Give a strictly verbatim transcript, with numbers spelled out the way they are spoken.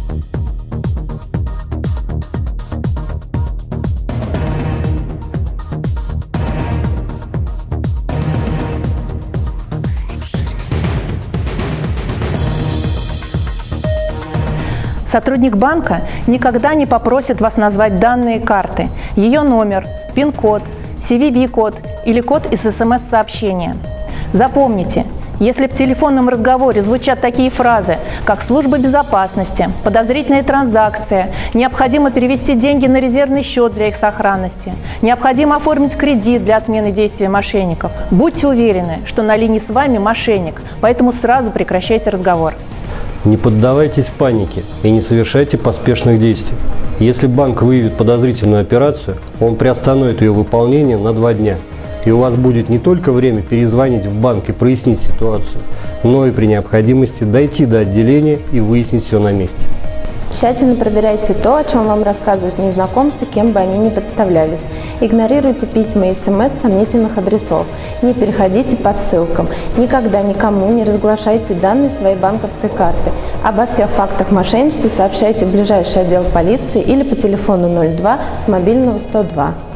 Сотрудник банка никогда не попросит вас назвать данные карты, ее номер, пин-код, си ви ви-код или код из эс эм эс-сообщения. Запомните, если в телефонном разговоре звучат такие фразы, как «служба безопасности», «подозрительная транзакция», «необходимо перевести деньги на резервный счет для их сохранности», «необходимо оформить кредит для отмены действия мошенников», будьте уверены, что на линии с вами мошенник, поэтому сразу прекращайте разговор. Не поддавайтесь панике и не совершайте поспешных действий. Если банк выявит подозрительную операцию, он приостановит ее выполнение на два дня. И у вас будет не только время перезвонить в банк и прояснить ситуацию, но и при необходимости дойти до отделения и выяснить все на месте. Тщательно проверяйте то, о чем вам рассказывают незнакомцы, кем бы они ни представлялись. Игнорируйте письма и эс эм эс сомнительных адресов. Не переходите по ссылкам. Никогда никому не разглашайте данные своей банковской карты. Обо всех фактах мошенничества сообщайте в ближайший отдел полиции или по телефону ноль два с мобильного сто два.